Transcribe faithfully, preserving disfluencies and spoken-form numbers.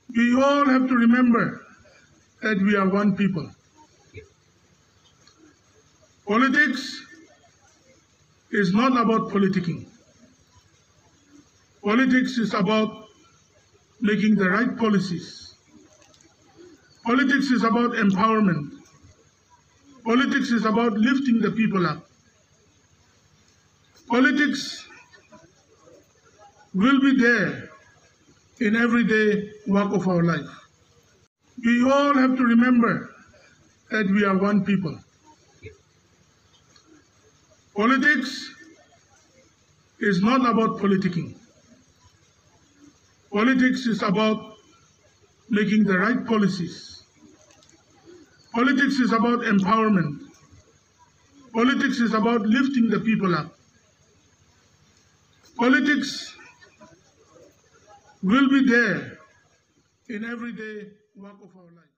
We all have to remember that we are one people. Politics is not about politicking. Politics is about making the right policies. Politics is about empowerment. Politics is about lifting the people up. Politics will be there in everyday work of our life. We all have to remember that we are one people. Politics is not about politicking. Politics is about making the right policies. Politics is about empowerment. Politics is about lifting the people up. Politics will be there in everyday work of our life.